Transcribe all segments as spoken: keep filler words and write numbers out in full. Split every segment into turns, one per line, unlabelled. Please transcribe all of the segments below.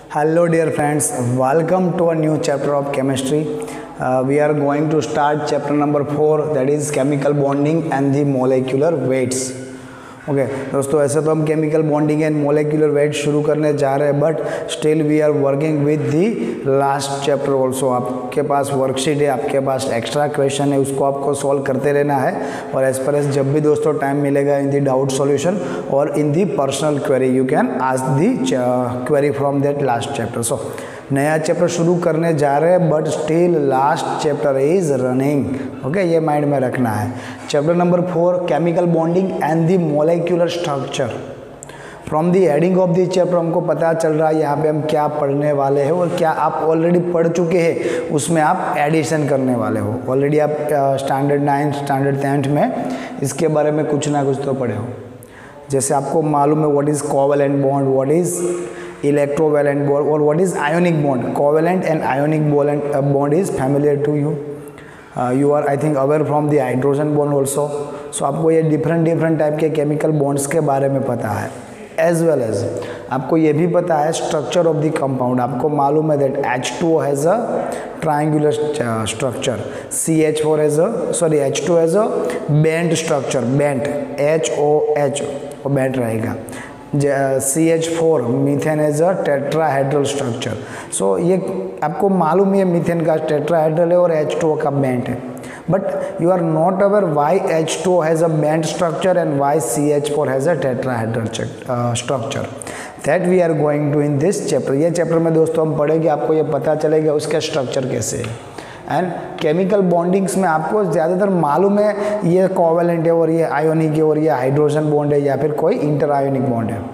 Hello dear friends, welcome to a new chapter of chemistry. Uh, we are going to start chapter number four, that is chemical bonding and the molecular weights. Okay okay, दोस्तों ऐसे तो हम chemical bonding and molecular weight शुरू करने जा रहे हैं, but still we are working with the last chapter also. आपके पास वर्कशीट है, आपके पास एक्स्ट्रा क्वेश्चन है, उसको आपको सॉल्व करते रहना है. और एज पर एज जब भी दोस्तों टाइम मिलेगा इन दी डाउट सॉल्यूशन और in the personal query, you can ask the query from that last chapter. So नया चैप्टर शुरू करने जा रहे हैं, but still last chapter is running. Okay, ये माइंड में रखना है. Chapter number four, chemical bonding and the molecular structure. From the heading of the chapter हमको पता चल रहा है यहाँ पे हम क्या पढ़ने वाले हैं और क्या आप ऑलरेडी पढ़ चुके हैं उसमें आप एडिशन करने वाले हो. ऑलरेडी आप स्टैंडर्ड नाइन्थ स्टैंडर्ड टेंथ में इसके बारे में कुछ ना कुछ तो पढ़े हो. जैसे आपको मालूम है what is covalent bond, what is electrovalent bond, or what is ionic bond. Covalent and ionic bond, uh, bond is familiar to you. uh, you are I think aware from the hydrogen bond also. so आपको ये different different type के chemical bonds के बारे में पता है. as well as आपको ये भी पता है structure of the compound. आपको मालूम है that H two O has a triangular uh, structure, C H four has a sorry H two has a bent structure, bent H O H वो bent रहेगा. C H four methane as a tetrahedral structure. So ये आपको मालूम है methane का tetrahedral है और H two ओ का बेंट है, but you are not aware why H two O has a bent structure and why C H four has a tetrahedral structure. That we are going to in this chapter. ये chapter में दोस्तों हम पढ़ेंगे, आपको ये पता चलेगा उसका स्ट्रक्चर कैसे है. एंड केमिकल बॉन्डिंग्स में आपको ज़्यादातर मालूम है ये कोवेलेंट है और ये आयोनिक है और ये हाइड्रोजन बॉन्ड है या फिर कोई इंटर आयोनिक बॉन्ड है,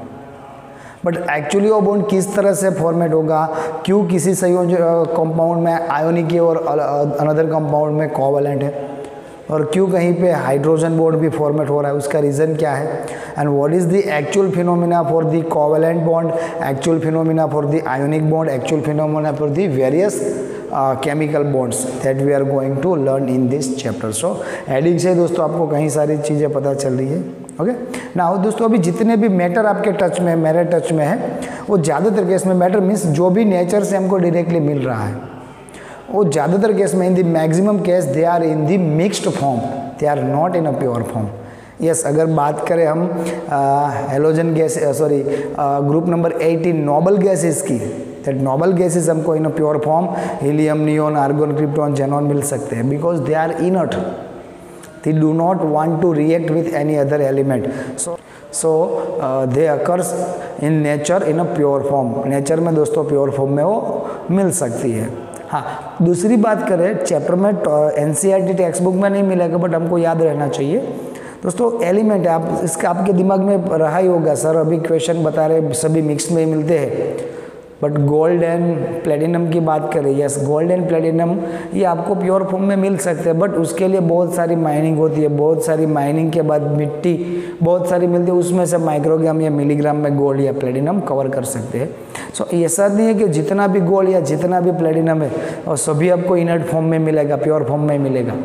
बट एक्चुअली वो बॉन्ड किस तरह से फॉर्मेट होगा, क्यों किसी संयोजन कंपाउंड में आयोनिक है और अनदर कंपाउंड में कोवेलेंट है, और क्यों कहीं पे हाइड्रोजन बॉन्ड भी फॉर्मेट हो रहा है, उसका रीज़न क्या है. And what is the actual phenomena for the covalent bond, actual phenomena for the ionic bond, actual phenomena for the various chemical bonds that we are going to learn in this chapter. So heading से दोस्तों आपको कहीं सारी चीज़ें पता चल रही है. ओके ना दोस्तों, अभी जितने भी मैटर आपके टच में, मेरे टच में है, वो ज़्यादातर केस में मैटर मीन्स जो भी नेचर से हमको डायरेक्टली मिल रहा है, वो ज़्यादातर केस में in the maximum case they are in the mixed form, they are not in a pure form. Yes, अगर बात करें हम halogen gas sorry group number eighteen noble gases की, दैट नोबल गैसेस हमको in a pure form helium, neon, argon, krypton, xenon मिल सकते हैं, because they are inert, they do not want to react with any other element. So so they occurs in nature in a pure form. Nature में दोस्तों pure form में वो मिल सकती है. हाँ, दूसरी बात करें, चैप्टर में एनसीईआरटी टेक्स्ट बुक में नहीं मिलेगा, बट हमको याद रहना चाहिए दोस्तों एलिमेंट है. आप इसका आपके दिमाग में रहा ही होगा, सर अभी क्वेश्चन बता रहे सभी मिक्स में ही मिलते हैं, बट गोल्ड एंड प्लेटिनम की बात करें, यस गोल्ड एंड प्लेटिनम ये आपको प्योर फॉर्म में मिल सकते हैं, बट उसके लिए बहुत सारी माइनिंग होती है. बहुत सारी माइनिंग के बाद मिट्टी बहुत सारी मिलती है, उसमें से माइक्रोग्राम या मिलीग्राम में गोल्ड या प्लेटिनम कवर कर सकते हैं. सो so, ऐसा नहीं है कि जितना भी गोल्ड या जितना भी प्लेटिनम है और सभी आपको इनर्ट फॉर्म में मिलेगा, प्योर फॉर्म में मिलेगा.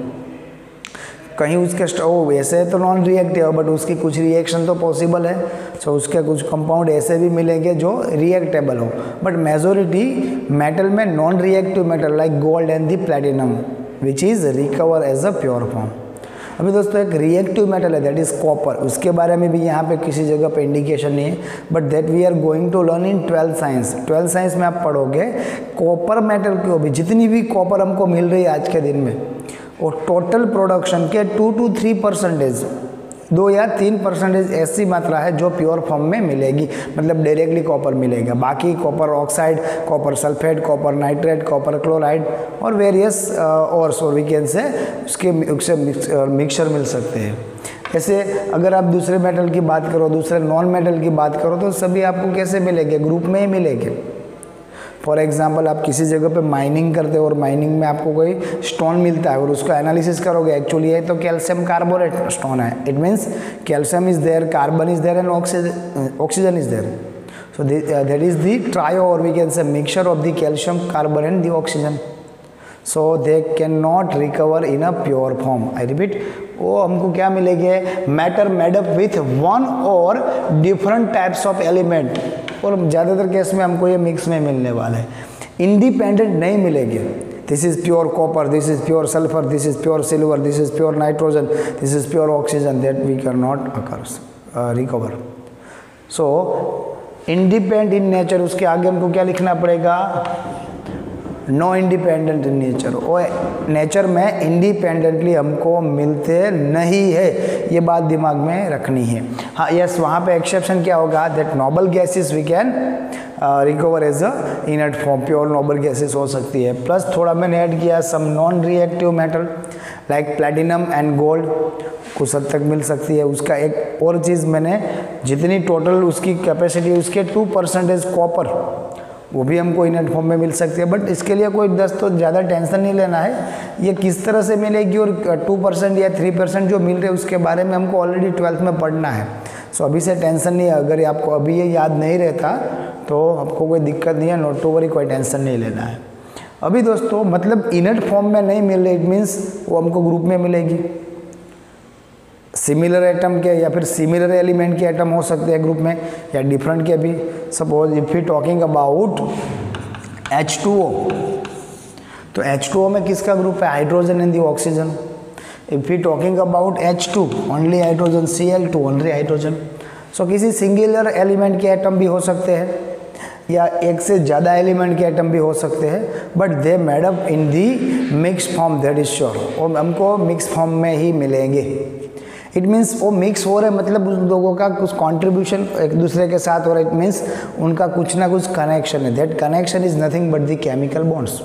कहीं उसके ओ वैसे तो नॉन रिएक्टिव है, बट उसकी कुछ रिएक्शन तो पॉसिबल है. सो so, उसके कुछ कंपाउंड ऐसे भी मिलेंगे जो रिएक्टेबल हो, बट मेजोरिटी मेटल में non reactive metal like gold and the platinum which is recover as a pure form. अभी दोस्तों एक रिएक्टिव मेटल है दैट इज़ कॉपर, उसके बारे में भी यहाँ पे किसी जगह पे इंडिकेशन नहीं है, but that we are going to learn in twelfth science. Twelfth science में आप पढ़ोगे कॉपर मेटल की भी जितनी भी कॉपर हमको मिल रही है आज के दिन में, और टोटल प्रोडक्शन के टू टू थ्री परसेंटेज दो या तीन परसेंटेज ऐसी मात्रा है जो प्योर फॉर्म में मिलेगी, मतलब डायरेक्टली कॉपर मिलेगा. बाकी copper oxide, copper sulphate, copper nitrate, copper chloride और वेरियस और सो वी कैन से उसके उससे मिक्सचर मिल सकते हैं. ऐसे अगर आप दूसरे मेटल की बात करो, दूसरे नॉन मेटल की बात करो, तो सभी आपको कैसे मिलेंगे, ग्रुप में ही मिलेंगे. फॉर एग्जाम्पल आप किसी जगह पे माइनिंग करते हो और माइनिंग में आपको कोई स्टोन मिलता है और उसको एनालिसिस करोगे, एक्चुअली है तो कैल्शियम कार्बोनेट स्टोन है. It means calcium is there, carbon is there and oxygen is there. So that is the trio और we can say mixture of the calcium, carbon and the oxygen. So they can not recover in a pure form. I repeat, वो हमको क्या मिलेंगे, matter made up with one और different types of element और ज़्यादातर case में हमको ये मिक्स में मिलने वाला है, इंडिपेंडेंट नहीं मिलेगी। This is pure copper, this is pure sulphur, this is pure silver, this is pure nitrogen, this is pure oxygen, that we can not occurs recover. So independent in nature, उसके आगे हमको क्या लिखना पड़ेगा, no independent in nature, और nature में independently हमको मिलते नहीं है, ये बात दिमाग में रखनी है। हाँ यस, वहाँ पे एक्सेप्शन क्या होगा, that noble gases we can recover as a inert form, pure noble gases हो सकती है। प्लस थोड़ा मैंने ऐड किया some non reactive metal like platinum and gold, कुछ हद तक मिल सकती है। उसका एक और चीज़ मैंने, जितनी टोटल उसकी कैपेसिटी उसके टू परसेंटेज कॉपर, वो भी हमको इनर्ट फॉर्म में मिल सकती है। बट इसके लिए कोई दस तो ज़्यादा टेंशन नहीं लेना है, ये किस तरह से मिलेगी और टू परसेंट या थ्री परसेंट जो मिल रहे हैं उसके बारे में हमको ऑलरेडी ट्वेल्थ में पढ़ना है। सो अभी से टेंशन नहीं है, अगर आपको अभी ये याद नहीं रहता तो आपको कोई दिक्कत नहीं है, नॉट टू वरी, कोई टेंशन नहीं लेना है। अभी दोस्तों मतलब इनर्ट फॉर्म में नहीं मिल रही, इट मीन्स वो हमको ग्रुप में मिलेगी, सिमिलर एटम के या फिर सिमिलर एलिमेंट के एटम हो सकते हैं ग्रुप में, या डिफरेंट के भी। Suppose if you talking about H two O, तो एच टू ओ में किसका ग्रुप है, hydrogen and the oxygen. If you talking about H two, only hydrogen, C L two, only hydrogen. So किसी singular element के atom भी हो सकते हैं, या एक से ज़्यादा एलिमेंट के एटम भी हो सकते हैं, but they made up in the mix form, that is sure, और हमको मिक्स फॉर्म में ही मिलेंगे। इट मीन्स वो मिक्स हो रहे, मतलब उन लोगों का कुछ कंट्रीब्यूशन एक दूसरे के साथ हो रहा है, इट मीन्स उनका कुछ ना कुछ कनेक्शन है। That connection is nothing but the chemical bonds.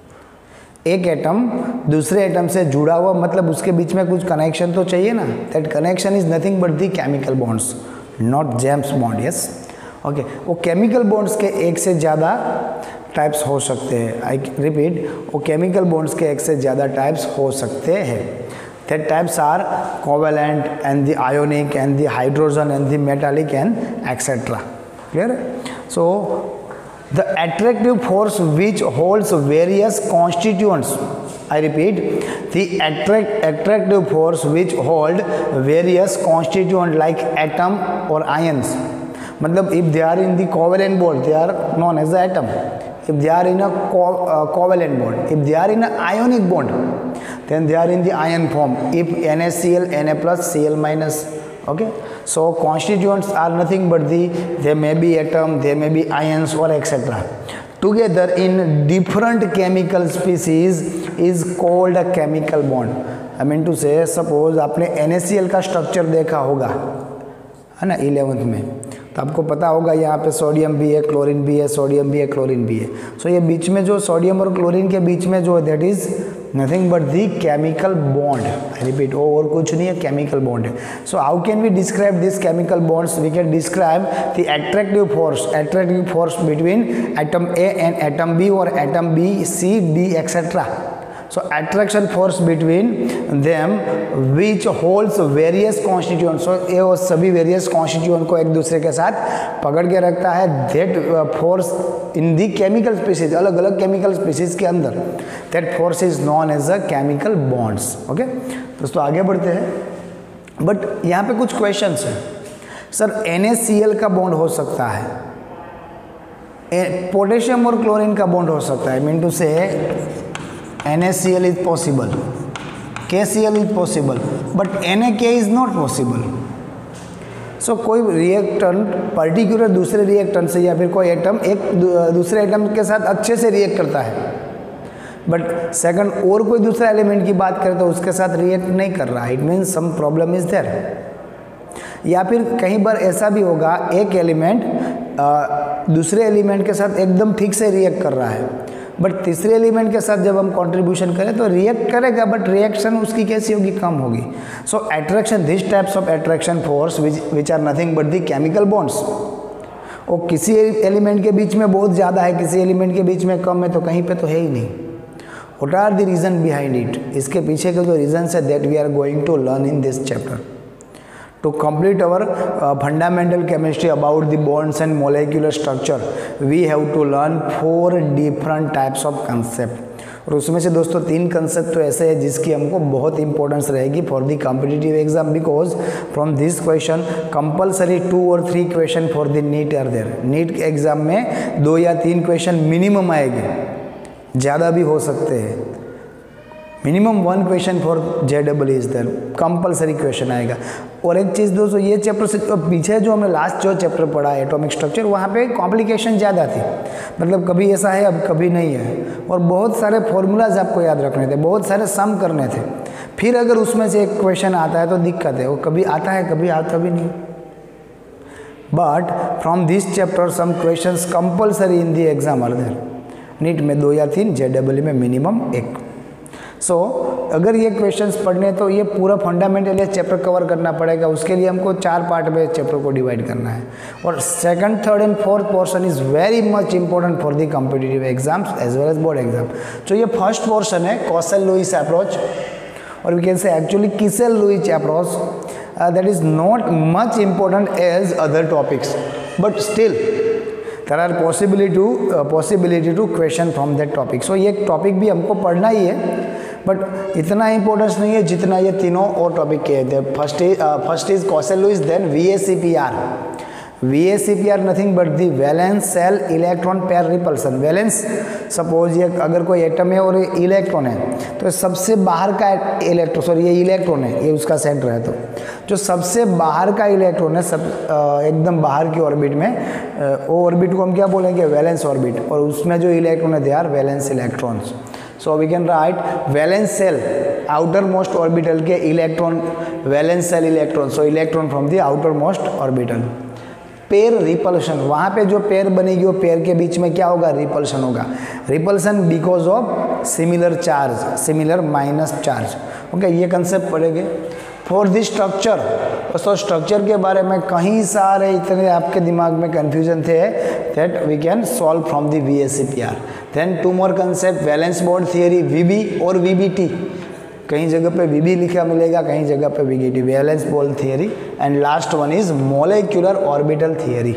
एक एटम दूसरे एटम से जुड़ा हुआ, मतलब उसके बीच में कुछ कनेक्शन तो चाहिए ना, that connection is nothing but the chemical bonds, not James Bond. Yes okay, वो केमिकल बॉन्ड्स के एक से ज़्यादा टाइप्स हो सकते हैं। आई रिपीट, वो केमिकल बॉन्ड्स के एक से ज़्यादा टाइप्स हो सकते हैं। That types are covalent and the ionic and the hydrogen and the metallic and et cetera. Clear? So the attractive force which holds various constituents. I repeat, the attract attractive force which hold various constituents like atom or ions. मतलब if they are in the covalent bond, they are known as the atom. If they are in a co uh, covalent bond, if they are in an ionic bond, then they are in the ion form. If NaCl, Na plus, Cl minus. Okay, so constituents are nothing but the, they may be atom, they may be ions or et cetera. Together in different chemical species is called a chemical bond. I mean to say, suppose आपने NaCl का structure देखा होगा, है ना, eleventh में, तो आपको पता होगा यहाँ पे सोडियम भी है, क्लोरीन भी है, सोडियम भी है, क्लोरीन भी है। सो so, ये बीच में जो सोडियम और क्लोरीन के बीच में जो है, that is nothing but the chemical bond. I repeat, वो और कुछ नहीं है, केमिकल बॉन्ड है। So how can we describe this chemical bonds? We can describe the attractive force, attractive force between atom A and atom B और atom B, C, D etcetera. So attraction force between them which holds various constituents. So ये वो सभी various constituent को एक दूसरे के साथ पकड़ के रखता है। That force in the chemical species, अलग अलग chemical species के अंदर, that force is known as a chemical bonds. Okay? दोस्तों आगे बढ़ते हैं। But यहाँ पे कुछ questions हैं। सर NaCl का बॉन्ड हो सकता है, पोटेशियम और क्लोरीन का बॉन्ड हो सकता है। Mean to say NaCl is possible, KCl is possible, but Na K is not possible. So so, कोई रिएक्टेंट पर्टिकुलर दूसरे रिएक्टेंट से या फिर कोई एटम एक दूसरे एटम के साथ अच्छे से रिएक्ट करता है, बट सेकंड और कोई दूसरा एलिमेंट की बात करें तो उसके साथ रिएक्ट नहीं कर रहा है, it means some problem is there. या फिर कई बार ऐसा भी होगा, एक एलिमेंट दूसरे एलिमेंट के साथ एकदम ठीक से रिएक्ट कर रहा है, बट तीसरे एलिमेंट के साथ जब हम कंट्रीब्यूशन करें तो रिएक्ट करेगा, बट रिएक्शन उसकी कैसी होगी, कम होगी। So attraction, this types of attraction force which are nothing but the chemical bonds, वो किसी एलिमेंट के बीच में बहुत ज़्यादा है, किसी एलिमेंट के बीच में कम है, तो कहीं पे तो है ही नहीं। What are the reason behind it? इसके पीछे के जो रीजंस है that we are going to learn in this chapter. To complete our uh, fundamental chemistry about the bonds and molecular structure, we have to learn four different types of concept. और उसमें से दोस्तों तीन concept तो ऐसे हैं जिसकी हमको बहुत इंपॉर्टेंस रहेगी for the competitive exam, because from this question compulsory two और three question for the NEET are there. NEET के एग्जाम में दो या तीन क्वेश्चन मिनिमम आएंगे, ज़्यादा भी हो सकते हैं। Minimum one question for J double is there, compulsory question आएगा। और एक चीज़ दोस्तों, ये चैप्टर से तो पीछे जो हमने लास्ट जो चैप्टर पढ़ा है एटॉमिक स्ट्रक्चर, वहाँ पे कॉम्प्लिकेशन ज़्यादा थी, मतलब कभी ऐसा है अब कभी नहीं है, और बहुत सारे फॉर्मूलाज आपको याद रखने थे, बहुत सारे सम करने थे। फिर अगर उसमें से एक क्वेश्चन आता है तो दिक्कत है, वो कभी आता है कभी आता भी नहीं। But from this chapter some question compulsory in the exam are there. NEET में दो या तीन, जे डबल में मिनिमम एक। सो so, अगर ये क्वेश्चंस पढ़ने तो ये पूरा फंडामेंटल ये चैप्टर कवर करना पड़ेगा। उसके लिए हमको चार पार्ट में चैप्टर को डिवाइड करना है। और second, third and fourth portion is very much important for the competitive exams as well as board exam. तो ये फर्स्ट पोर्शन है कॉसेल लुईस अप्रोच, और we can say actually Kossel Lewis approach that is not much important as other topics, but still there are possibility to uh, possibility to question from that topic। so ये topic भी हमको पढ़ना ही है, but इतना importance नहीं है जितना ये तीनों और टॉपिक के थे। First is first is Kossel Lewis, then V A C P R. V A C P R nothing but the valence shell electron pair repulsion. Valence, suppose ये अगर कोई एटम है और इलेक्ट्रॉन है, तो सबसे बाहर का इलेक्ट्रॉन, सॉरी ये इलेक्ट्रॉन है, ये उसका सेंटर है, तो जो सबसे बाहर का इलेक्ट्रॉन है, सब एकदम बाहर की ऑर्बिट में, वो ऑर्बिट को हम क्या बोलेंगे, वैलेंस ऑर्बिट, और उसमें जो इलेक्ट्रॉन है they are valence electrons. So we can write valence shell outer most orbital के electron, valence shell electron, so electron from the outer most orbital. Pair repulsion, वहाँ पे जो पेयर बनेगी वो पेयर के बीच में क्या होगा, रिपल्शन होगा। Repulsion because of similar charge, similar minus charge. Okay, ये कंसेप्ट पढ़ेंगे। फॉर दिस स्ट्रक्चर, दोस्तों स्ट्रक्चर के बारे में कहीं सारे इतने आपके दिमाग में कन्फ्यूजन थे that we can solve from the V A C P R. Then two more concept, valence bond theory, V B और वी बी टी। कहीं जगह पे वी बी लिखा मिलेगा, कहीं जगह पे V B T, valence bond theory. And last one is molecular orbital theory.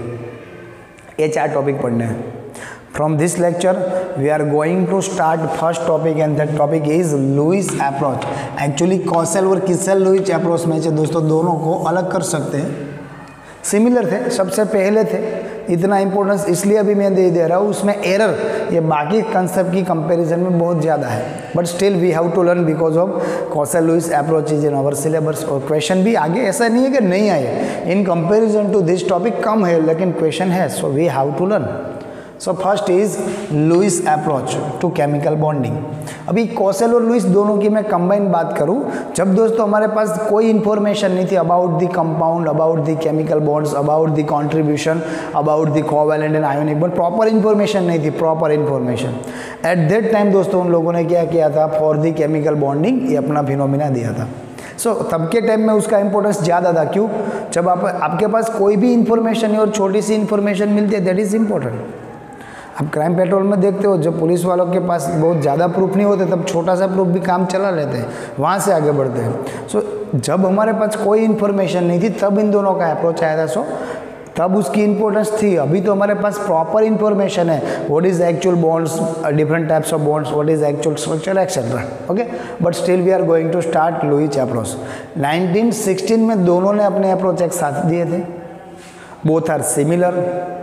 ये चार टॉपिक पढ़ने हैं। From this lecture we are going to start first topic, and that topic is Lewis approach. Actually Kossel और Kossel Lewis approach में से दोस्तों दोनों को अलग कर सकते हैं, सिमिलर थे, सबसे पहले थे, इतना इंपॉर्टेंस इसलिए अभी मैं दे दे रहा हूँ। उसमें एरर ये बाकी कंसेप्ट की कंपैरिजन में बहुत ज़्यादा है, but still we have to learn because of Kossel Lewis approach is in our syllabus. और क्वेश्चन भी आगे ऐसा नहीं है कि नहीं आए, in comparison to this topic कम है, लेकिन क्वेश्चन है, so we have to learn. So first is Lewis approach to chemical bonding. अभी कॉसेल और लुईस दोनों की मैं कंबाइन बात करूं, जब दोस्तों हमारे पास कोई इन्फॉर्मेशन नहीं थी about the compound, about the chemical bonds, about the contribution, about the covalent and ionic bond, proper information नहीं थी, proper information. At that time दोस्तों उन लोगों ने क्या किया था, फॉर द केमिकल बॉन्डिंग ये अपना फिनोमिना दिया था। सो so, तब के टाइम में उसका इंपॉर्टेंस ज़्यादा था। क्यों? जब आप आपके पास कोई भी इन्फॉर्मेशन है और छोटी सी इन्फॉर्मेशन मिलती है, दैट इज़ इम्पोर्टेंट। आप क्राइम पेट्रोल में देखते हो, जब पुलिस वालों के पास बहुत ज़्यादा प्रूफ नहीं होते, तब छोटा सा प्रूफ भी काम चला लेते हैं, वहाँ से आगे बढ़ते हैं। सो so, जब हमारे पास कोई इन्फॉर्मेशन नहीं थी, तब इन दोनों का अप्रोच आया था। सो so, तब उसकी इंपॉर्टेंस थी। अभी तो हमारे पास प्रॉपर इन्फॉर्मेशन है, what is actual bonds, different types of bonds, what is actual structure etcetera. Okay, but still we are going to start Lewis approach. Nineteen sixteen में दोनों ने अपने अप्रोच एक साथ दिए थे, both are similar,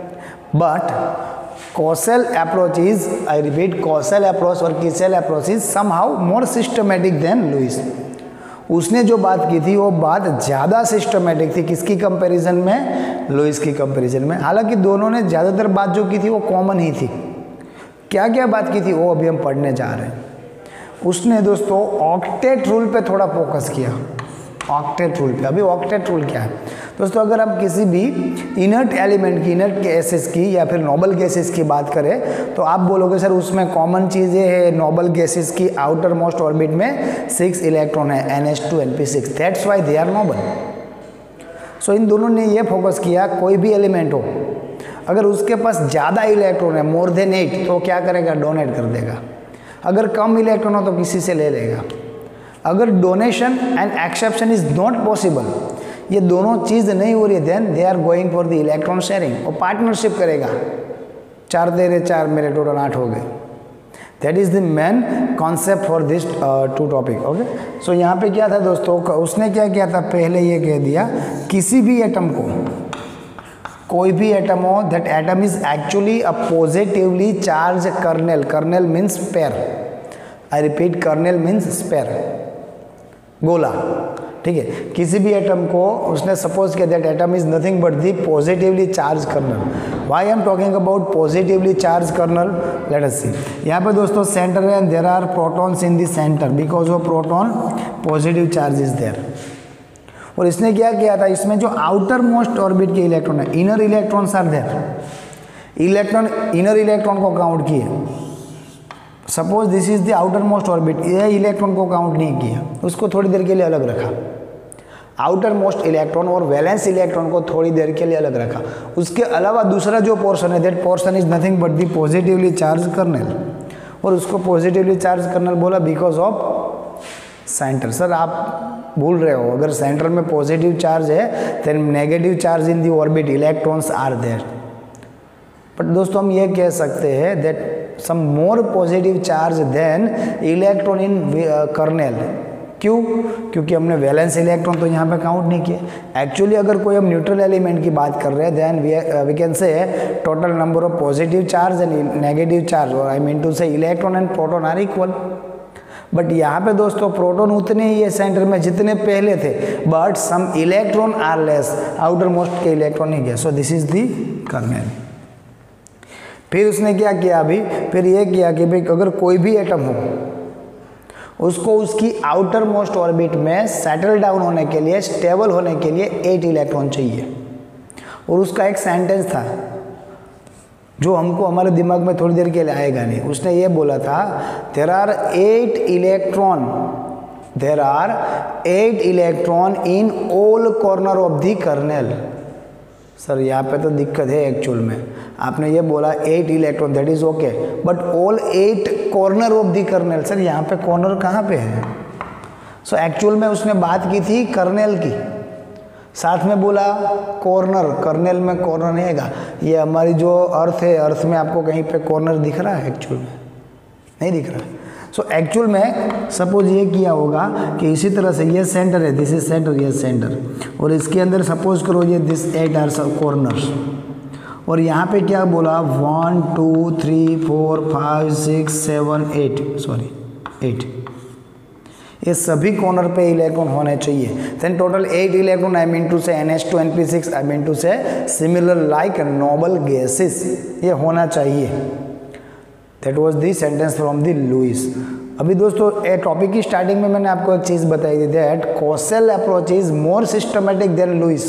but Kossel approach is, I repeat, Kossel approach और Kossel approach is somehow more systematic than Lewis. उसने जो बात की थी वो बात ज़्यादा सिस्टमेटिक थी, किसकी कंपैरिजन में, लुईस की कंपैरिजन में। हालांकि दोनों ने ज़्यादातर बात जो की थी वो कॉमन ही थी। क्या क्या बात की थी वो अभी हम पढ़ने जा रहे हैं। उसने दोस्तों ऑक्टेट रूल पे थोड़ा फोकस किया, ऑक्टेट रूल पे। अभी ऑक्टेट रूल क्या है दोस्तों, अगर आप किसी भी इनर्ट एलिमेंट की, इनर्ट गैसेस की या फिर नोबल गैसेस की बात करें, तो आप बोलोगे सर उसमें कॉमन चीज़ें हैं, नोबल गैसेस की आउटर मोस्ट ऑर्बिट में सिक्स इलेक्ट्रॉन है, N H two N P six, that's why they are noble. So इन दोनों ने ये फोकस किया, कोई भी एलिमेंट हो, अगर उसके पास ज़्यादा इलेक्ट्रॉन है, मोर देन एट, तो क्या करेगा, डोनेट कर देगा। अगर कम इलेक्ट्रॉन हो तो किसी से ले लेगा। अगर donation and acception is not possible, ये दोनों चीज़ नहीं हो रही है, then they are going for the electron sharing, और पार्टनरशिप करेगा। चार तेरे चार, मेरे टोटल आठ हो गए। That is the main concept for this two topic. Okay, so यहाँ पे क्या था दोस्तों, उसने क्या किया था, पहले ये कह दिया किसी भी एटम को, कोई भी एटम हो, that atom is actually a positively charge kernel, kernel means pair, I repeat kernel means sphere, गोला, ठीक है। किसी भी एटम को उसने सपोज किया that atom is nothing but the positively charge kernel. Why I am talking about positively charge kernel, let us see. यहाँ पे दोस्तों सेंटर है, there are protons in the centre because of proton positive charge is there. और इसने क्या किया था, इसमें जो आउटर मोस्ट ऑर्बिट के इलेक्ट्रॉन है, inner electrons are there, electron inner electron को काउंट किए। Suppose this is the outer most orbit, ये इलेक्ट्रॉन को काउंट नहीं किया, उसको थोड़ी देर के लिए अलग रखा। आउटर मोस्ट इलेक्ट्रॉन और वैलेंस इलेक्ट्रॉन को थोड़ी देर के लिए अलग रखा। उसके अलावा दूसरा जो पोर्शन है, that portion is nothing but the positively charge kernel, और उसको पॉजिटिवली चार्ज कर्नेल बोला बिकॉज ऑफ सेंटर। सर आप भूल रहे हो, अगर सेंटर में पॉजिटिव चार्ज है then negative charge in the orbit, electrons are there. But दोस्तों हम ये कह सकते हैं that some more positive charge than electron in kernel. क्यों? क्योंकि हमने वैलेंस इलेक्ट्रॉन तो यहाँ पे काउंट नहीं किए। एक्चुअली अगर कोई हम न्यूट्रल एलिमेंट की बात कर रहे हैं then we can say total number of positive charge and negative charge, और I mean to say electron and proton are equal. But यहाँ पे दोस्तों प्रोटॉन उतने ही है सेंटर में जितने पहले थे, but some electron are less, outer most के इलेक्ट्रॉन नहीं गए। So this is the kernel. फिर उसने क्या किया, अभी फिर ये किया कि भाई अगर कोई भी एटम हो, उसको उसकी आउटर मोस्ट ऑर्बिट में सेटल डाउन होने के लिए, स्टेबल होने के लिए एट इलेक्ट्रॉन चाहिए। और उसका एक सेंटेंस था जो हमको हमारे दिमाग में थोड़ी देर के लिए आएगा नहीं। उसने ये बोला था there are eight electron, there are eight electron in all corner of the kernel. Sir यहाँ पे तो दिक्कत है एक्चुअल में, आपने ये बोला eight electron, that is okay, but all eight corner of the kernel. Sir यहाँ पे कॉर्नर कहाँ पे है? सो एक्चुअल में उसने बात की थी कर्नेल की, साथ में बोला कॉर्नर, कर्नेल में कॉर्नर नहीं आएगा। ये हमारी जो अर्थ है, अर्थ में आपको कहीं पे कॉर्नर दिख रहा है? एक्चुअल में नहीं दिख रहा है। सो एक्चुअल में सपोज ये किया होगा कि इसी तरह से ये सेंटर है, दिस इज सेंटर, ये सेंटर, और इसके अंदर सपोज करो ये दिस एट आर कॉर्नर्स, और यहाँ पे क्या बोला one two three four five six seven eight, sorry eight, ये सभी कॉर्नर पे इलेक्ट्रॉन होने चाहिए। Then total eight electron, I mean to say n H two N P six, I mean to say similar like noble gases, ये होना चाहिए। That was the sentence from the Lewis. अभी दोस्तों ए topic की starting में मैंने आपको एक चीज़ बताई थी, that Kossel approach is more systematic than Lewis.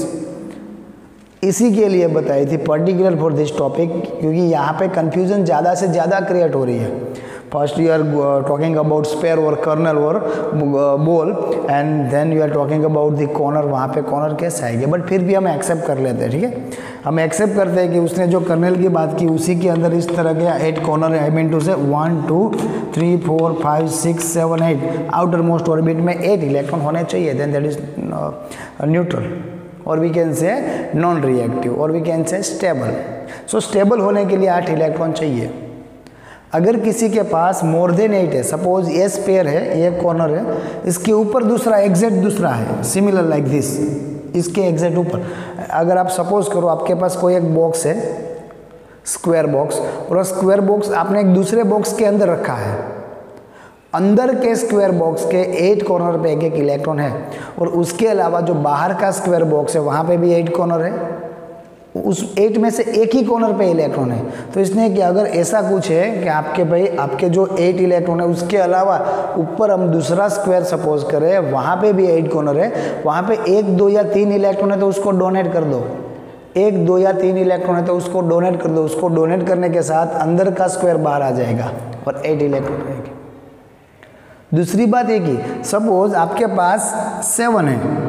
इसी के लिए बताई थी पर्टिकुलर फॉर दिस टॉपिक, क्योंकि यहाँ पे कंफ्यूजन ज़्यादा से ज़्यादा क्रिएट हो रही है। First you are talking about sphere और कर्नल और ball, and then you are talking about the corner, वहाँ पे कॉर्नर कैसे आएंगे, बट फिर भी हम एक्सेप्ट कर लेते हैं, ठीक है। हम एक्सेप्ट करते हैं कि उसने जो कर्नल की बात की उसी के अंदर इस तरह के एट कॉर्नर है, I mean to say one two three four five six seven eight, outer most orbit में एट इलेक्ट्रॉन होने चाहिए, देन दैट इज न्यूट्रल, और we can say non reactive, और we can say stable. So stable होने के लिए आठ electron चाहिए। अगर किसी के पास मोर देन एट है, सपोज ये स्पेयर है, ये कॉर्नर है, इसके ऊपर दूसरा एग्जैक्ट दूसरा है, सिमिलर लाइक दिस, इसके एग्जैक्ट ऊपर अगर आप सपोज करो आपके पास कोई एक बॉक्स है, स्क्वायर बॉक्स, और स्क्वायर बॉक्स आपने एक दूसरे बॉक्स के अंदर रखा है, अंदर के स्क्वायर बॉक्स के एट कॉर्नर पे एक एक इलेक्ट्रॉन है, और उसके अलावा जो बाहर का स्क्वायर बॉक्स है वहाँ पे भी एट कॉर्नर है, उस एट में से एक ही कॉर्नर पे इलेक्ट्रॉन है। तो इसने कि अगर ऐसा कुछ है कि आपके भाई आपके जो एट इलेक्ट्रॉन है उसके अलावा ऊपर हम दूसरा स्क्वायर सपोज करें, वहाँ पे भी एट कॉर्नर है, वहाँ पे एक दो या तीन इलेक्ट्रॉन है तो उसको डोनेट कर दो, एक दो या तीन इलेक्ट्रॉन है तो उसको डोनेट कर दो, उसको डोनेट करने के साथ अंदर का स्क्वायर बाहर आ जाएगा और एट इलेक्ट्रॉन रहेंगे। दूसरी बात ये कि सपोज आपके पास सेवन है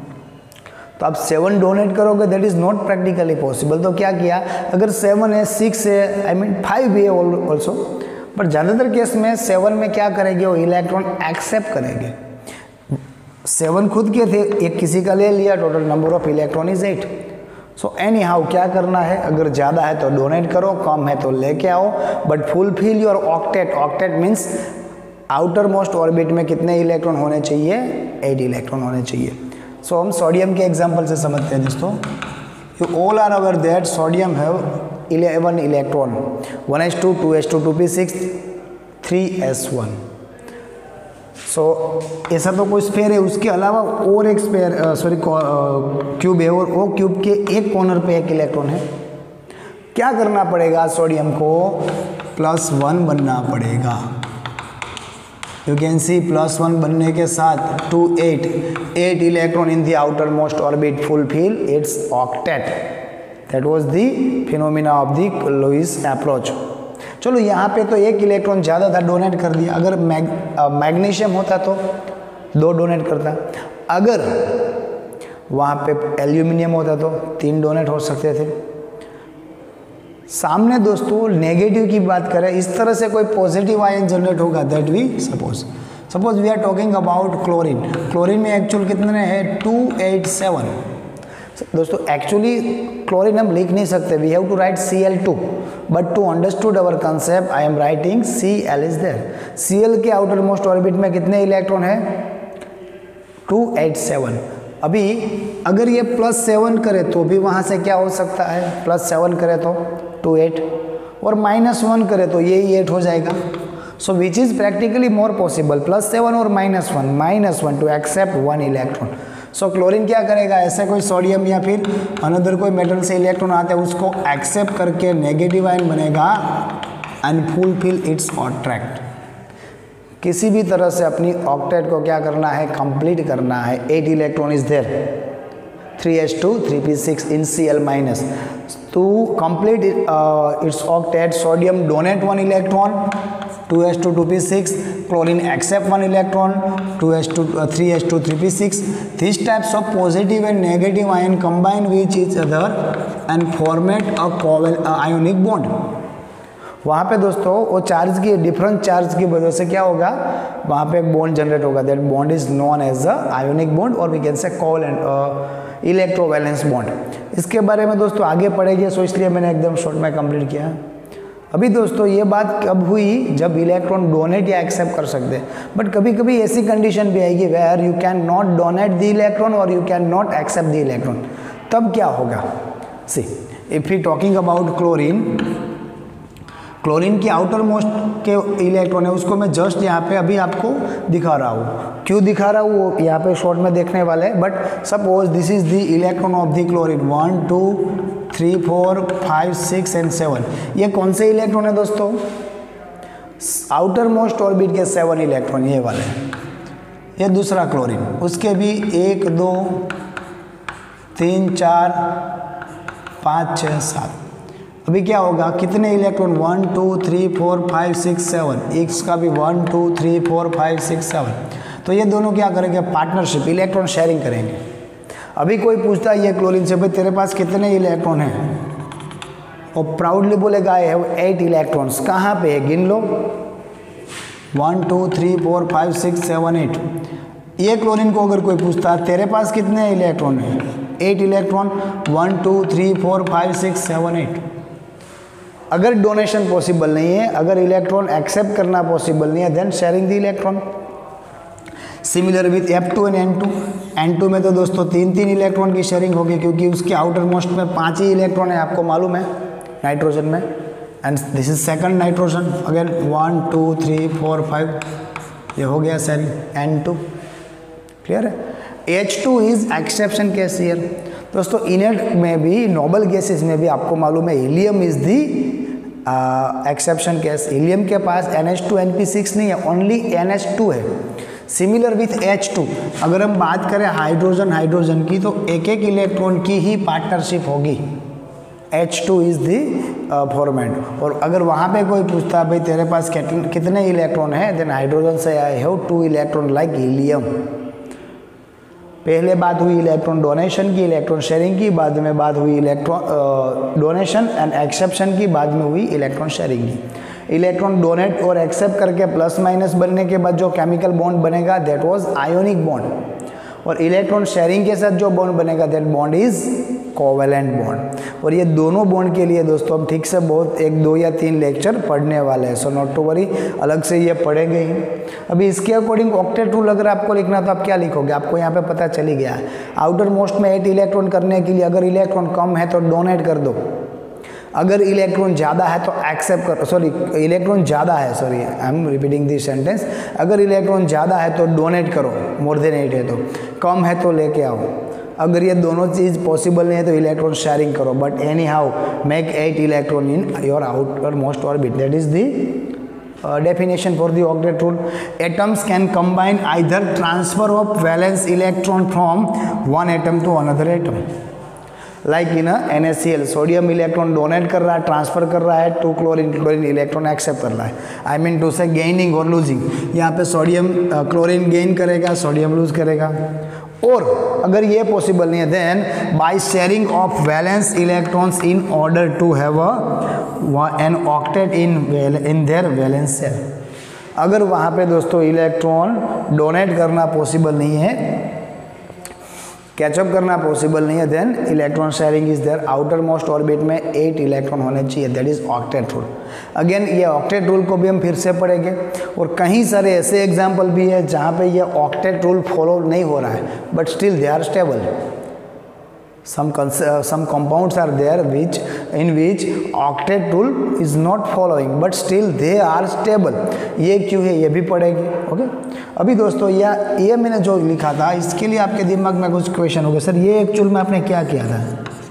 तो आप सेवन डोनेट करोगे, that is not practically possible. तो क्या किया, अगर सेवन है, सिक्स है, आई मीन फाइव भी है ऑल्सो, बट ज़्यादातर केस में सेवन में क्या करेंगे, वो इलेक्ट्रॉन एक्सेप्ट करेंगे। सेवन खुद के थे, एक किसी का ले लिया, total number of electron is eight, so anyhow क्या करना है, अगर ज़्यादा है तो डोनेट करो, कम है तो लेके आओ, but fulfil your octet. Octet means outer most orbit में कितने इलेक्ट्रॉन होने चाहिए, एट इलेक्ट्रॉन होने चाहिए। सो so, हम सोडियम के एग्जांपल से समझते हैं दोस्तों। You all are aware that sodium have eleven electron, one h two, two h two, two p six, three s one. So ऐसा तो कोई स्पेयर है, उसके अलावा और एक स्पेयर सॉरी क्यूब है, और वो क्यूब के एक कॉर्नर पे एक इलेक्ट्रॉन है। क्या करना पड़ेगा, सोडियम को प्लस वन बनना पड़ेगा। You can see plus one बनने के साथ to eight eight electron in the outer most orbit fulfil its octet. That was the phenomena of the Lewis approach. चलो यहाँ पे तो एक इलेक्ट्रॉन ज़्यादा था, डोनेट कर दिया। अगर मैग मैग्नीशियम होता तो दो डोनेट करता, अगर वहाँ पे एल्यूमिनियम होता तो तीन डोनेट हो सकते थे। सामने दोस्तों नेगेटिव की बात करें, इस तरह से कोई पॉजिटिव आयन जनरेट होगा, that we suppose suppose we are talking about chlorine. Chlorine में एक्चुअल कितने हैं, टू एट सेवन। दोस्तों एक्चुअली क्लोरीन हम लिख नहीं सकते, we have to write C L two, but to understood our concept I am writing C L is there. C L के outer most orbit में कितने इलेक्ट्रॉन है, टू एट सेवन। अभी अगर ये प्लस सेवन करे तो भी वहाँ से क्या हो सकता है, प्लस सेवन करे तो टू एट, और माइनस वन करे तो ये एट हो जाएगा। So which is practically more possible, plus seven और minus one, minus one to accept one electron. So chlorine क्या करेगा, ऐसे कोई सोडियम या फिर अनदर कोई मेटल से इलेक्ट्रॉन आते हैं उसको एक्सेप्ट करके नेगेटिव आयन बनेगा एंड फुलफिल इट्स ऑक्टेट। किसी भी तरह से अपनी ऑक्टेट को क्या करना है, कंप्लीट करना है। Eight electron is there, three h two, three p six in C L minus. To complete its octet, sodium donate one electron, two h two, two p six, chlorine accept one electron, two H two, uh, three H two, three P six. These types of positive and negative ion combine with each other and format a covalent uh, ionic bond. वहाँ पे दोस्तों वो charge की different charge की वजह से क्या होगा, वहाँ पे एक बॉन्ड जनरेट होगा, that bond is known as a ionic bond और we can say covalent electrovalent bond. इसके बारे में दोस्तों आगे पढ़ेंगे, सो इसलिए मैंने एकदम शॉर्ट में कंप्लीट किया है। अभी दोस्तों ये बात कब हुई, जब इलेक्ट्रॉन डोनेट या एक्सेप्ट कर सकते हैं, बट कभी कभी ऐसी कंडीशन भी आएगी where you can not donate the electron और you can not accept the electron. तब क्या होगा, see if you talking about chlorine, chlorine की आउटर मोस्ट के इलेक्ट्रॉन है उसको मैं जस्ट यहाँ पे अभी आपको दिखा रहा हूँ। क्यों दिखा रहा हूँ वो यहाँ पे शॉर्ट में देखने वाले हैं, but suppose this is the electron of the chlorine, one two three four five six and seven. ये कौन से इलेक्ट्रॉन है दोस्तों, आउटर मोस्ट ऑर्बिट के सेवन इलेक्ट्रॉन ये वाले। ये दूसरा क्लोरीन, उसके भी एक दो तीन चार पाँच छः सात। अभी क्या होगा, कितने electron, one two three four five six seven, इसका भी one two three four five six seven. तो ये दोनों क्या करेंगे, पार्टनरशिप, इलेक्ट्रॉन शेयरिंग करेंगे। अभी कोई पूछता है ये क्लोरीन से, भाई तेरे पास कितने इलेक्ट्रॉन हैं, और प्राउडली बोलेगा आई हैव एट इलेक्ट्रॉन्स। कहाँ पे है, गिन लो, one two three four five six seven eight. ये क्लोरीन को अगर कोई पूछता है तेरे पास कितने इलेक्ट्रॉन हैं, eight electron, one two three four five six seven eight. अगर डोनेशन पॉसिबल नहीं है, अगर इलेक्ट्रॉन एक्सेप्ट करना पॉसिबल नहीं है, then sharing the electron. Similar with F two and N two. N two में तो दोस्तों तीन तीन इलेक्ट्रॉन की शेयरिंग होगी, क्योंकि उसके आउटर मोस्ट में पाँच ही इलेक्ट्रॉन है, आपको मालूम है नाइट्रोजन में। And this is second nitrogen, again one two three four five, ये हो गया शेयरिंग एन टू। क्लियर है। H two is exception case here. दोस्तों इनर्ट में भी, नोबल गैसेस में भी आपको मालूम है helium is the exception case. Helium के पास n H two N P six नहीं है, ओनली एन एच टू है। सिमिलर विथ एच टू, अगर हम बात करें हाइड्रोजन हाइड्रोजन की, तो एक एक इलेक्ट्रॉन की ही पार्टनरशिप होगी। H two is the format. और अगर वहाँ पे कोई पूछता है भाई तेरे पास कितने इलेक्ट्रॉन है, देन हाइड्रोजन से I have two electron like helium. पहले बात हुई इलेक्ट्रॉन डोनेशन की, इलेक्ट्रॉन शेयरिंग की, बाद में बात हुई इलेक्ट्रॉन डोनेशन एंड एक्सेप्शन की, बाद में हुई इलेक्ट्रॉन शेयरिंग की। इलेक्ट्रॉन डोनेट और एक्सेप्ट करके प्लस माइनस बनने के बाद जो केमिकल बॉन्ड बनेगा दैट वाज आयोनिक बॉन्ड, और इलेक्ट्रॉन शेयरिंग के साथ जो बॉन्ड बनेगा that bond is covalent bond. और ये दोनों बॉन्ड के लिए दोस्तों हम ठीक से बहुत एक दो या तीन लेक्चर पढ़ने वाले हैं, सो नॉट टू वरी, अलग से ये पढ़ेंगे ही। अभी इसके अकॉर्डिंग ऑक्टेट रूल अगर आपको लिखना तो आप क्या लिखोगे, आपको यहाँ पे पता चल ही गया है। आउटर मोस्ट में एट इलेक्ट्रॉन करने के लिए अगर इलेक्ट्रॉन कम है तो डोनेट कर दो, अगर इलेक्ट्रॉन ज़्यादा है तो एक्सेप्ट कर, सॉरी इलेक्ट्रॉन ज़्यादा है, sorry I am repeating this sentence, अगर इलेक्ट्रॉन ज़्यादा है तो डोनेट करो, मोर देन एट है तो, कम है तो लेके आओ। अगर ये दोनों चीज़ पॉसिबल नहीं है तो इलेक्ट्रॉन शेयरिंग करो, but anyhow make eight electron in your outer most orbit, that is the definition for the octet rule. Atoms can combine either transfer of valence electron from one atom to another atom. Like in a N A C L, sodium electron donate कर रहा है, transfer कर रहा है to chlorine, chlorine electron accept कर रहा है। I mean to say gaining और लूजिंग, यहाँ पे सोडियम क्लोरीन गेन करेगा, सोडियम लूज करेगा। और अगर ये पॉसिबल नहीं है then by sharing of valence electrons in order to have an octet in in their valence shell. अगर वहाँ पे दोस्तों इलेक्ट्रॉन डोनेट करना पॉसिबल नहीं है, कैचअप करना पॉसिबल नहीं है, then electron sharing is there. Outer most orbit में एट इलेक्ट्रॉन होने चाहिए, that is octet rule. Again ये ऑक्टेट रूल को भी हम फिर से पढ़ेंगे, और कहीं सारे ऐसे एग्जाम्पल भी है जहाँ पे ये ऑक्टेट रूल फॉलो नहीं हो रहा है, but still they are stable. some some compounds are there which in which octet rule is not following but still they are stable। ये क्यों है ये भी पढ़ेंगे। ओके, अभी दोस्तों या ये मैंने जो लिखा था इसके लिए आपके दिमाग में कुछ क्वेश्चन हो गया, सर ये एक्चुअल में आपने क्या किया था?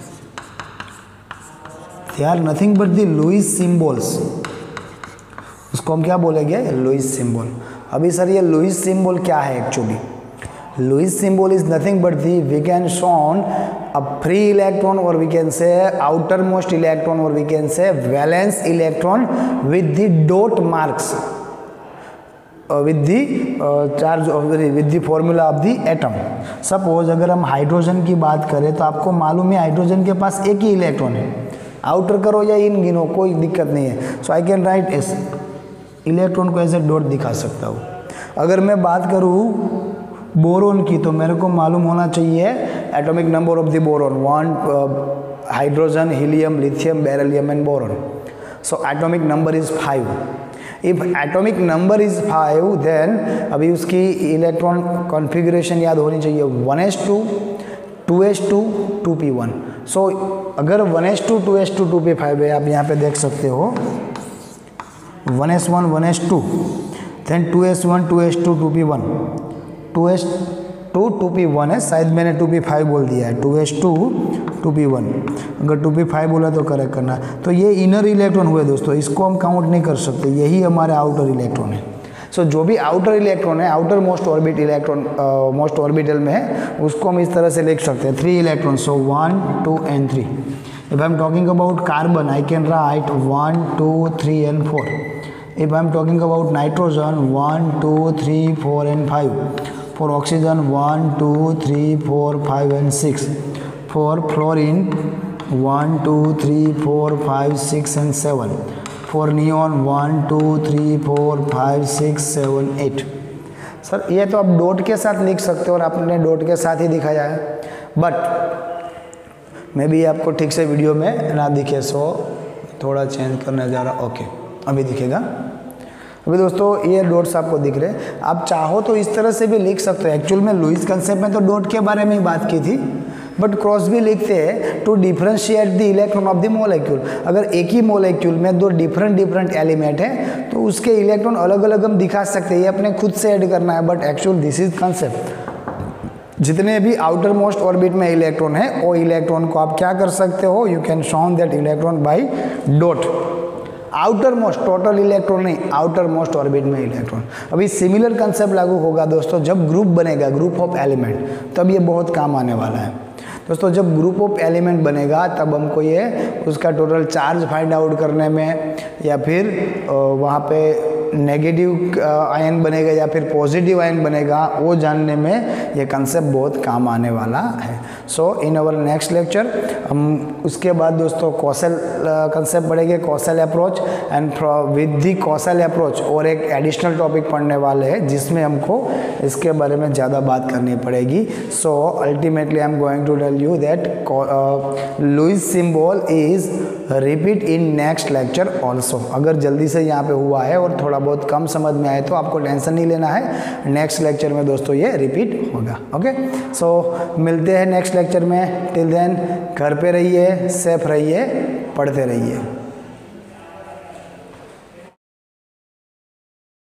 They are nothing but the Lewis symbols, उसको हम क्या बोलेंगे? Lewis symbol. अभी सर ये लुईस सिंबल क्या है actually? Lewis symbol is nothing but the we can shown a free electron or we can say outermost electron or we can say valence electron with the dot marks uh, with the uh, charge of the with the formula of the atom। Suppose अगर हम hydrogen की बात करें तो आपको मालूम है hydrogen के पास एक ही इलेक्ट्रॉन है, आउटर करो या इन गिनो कोई दिक्कत नहीं है। So I can write s electron को ऐसे डॉट दिखा सकता हूँ। अगर मैं बात करूँ बोरोन की तो मेरे को मालूम होना चाहिए atomic number of the boron, one hydrogen, helium, lithium, beryllium and boron. So atomic number is five. If atomic number is five then अभी उसकी इलेक्ट्रॉन कॉन्फ़िगरेशन याद होनी चाहिए, one s two, two s two, two p one. So अगर one s two, two s two, two p five है, आप यहाँ पे देख सकते हो one s one, one s two, then two S one, two s two, two p one, two s two, two p one है, शायद मैंने टू पी फाइव बोल दिया है, two s two, two p one. अगर two p five बोला तो correct करना। तो ये इनर इलेक्ट्रॉन हुए दोस्तों, इसको हम काउंट नहीं कर सकते, यही हमारे आउटर इलेक्ट्रॉन है। सो so, जो भी आउटर इलेक्ट्रॉन है, outer most orbit electron most orbital में है, उसको हम इस तरह से लिख सकते हैं, three electron, so one, two and three. If I am talking about carbon I can write one, two, three and four. If I am talking about nitrogen one, two, three, four and five. For oxygen one, two, three, four, five and six. For fluorine one, two, three, four, five, six and seven. For neon one, two, three, four, five, six, seven, eight. Sir ये तो आप dot के साथ लिख सकते हो और आपने डॉट के साथ ही दिखाया है, बट मे बी आपको ठीक से वीडियो में ना दिखे, सो थोड़ा चेंज करने जा रहा। ओके, अभी दिखेगा। अभी दोस्तों ये डॉट्स आपको दिख रहे हैं, आप चाहो तो इस तरह से भी लिख सकते हो। एक्चुअल में लुईस कंसेप्ट में तो डॉट के बारे में ही बात की थी, बट क्रॉस भी लिखते हैं to differentiate the electron of the molecule. अगर एक ही मोलेक्यूल में दो डिफरेंट डिफरेंट एलिमेंट है तो उसके इलेक्ट्रॉन अलग अलग हम दिखा सकते हैं, ये अपने खुद से ऐड करना है, but actual this is concept. जितने भी आउटर मोस्ट ऑर्बिट में इलेक्ट्रॉन है वो इलेक्ट्रॉन को आप क्या कर सकते हो, you can shown that electron by dot. Outer most, total electron नहीं, आउटर मोस्ट ऑर्बिट में इलेक्ट्रॉन। अभी सिमिलर कंसेप्ट लागू होगा दोस्तों जब ग्रुप बनेगा, ग्रुप ऑफ एलिमेंट, तब ये बहुत काम आने वाला है दोस्तों। जब ग्रुप ऑफ एलिमेंट बनेगा तब हमको ये उसका टोटल चार्ज फाइंड आउट करने में या फिर वहाँ पे नेगेटिव आयन बनेगा या फिर पॉजिटिव आयन बनेगा, वो जानने में ये कंसेप्ट बहुत काम आने वाला है। सो इन अवर नेक्स्ट लेक्चर हम उसके बाद दोस्तों कौशल कंसेप्ट पढ़ेंगे, Kossel approach, and with the Kossel approach और एक एडिशनल टॉपिक पढ़ने वाले हैं जिसमें हमको इसके बारे में ज़्यादा बात करनी पड़ेगी। So ultimately I am going to tell you that Lewis symbol is repeat in next lecture also. अगर जल्दी से यहाँ पे हुआ है और थोड़ा बहुत कम समझ में आए तो आपको टेंशन नहीं लेना है, नेक्स्ट लेक्चर में दोस्तों ये रिपीट होगा। ओके, सो मिलते हैं नेक्स्ट लेक्चर में। टिल देन घर पे रहिए, सेफ रहिए, पढ़ते रहिए।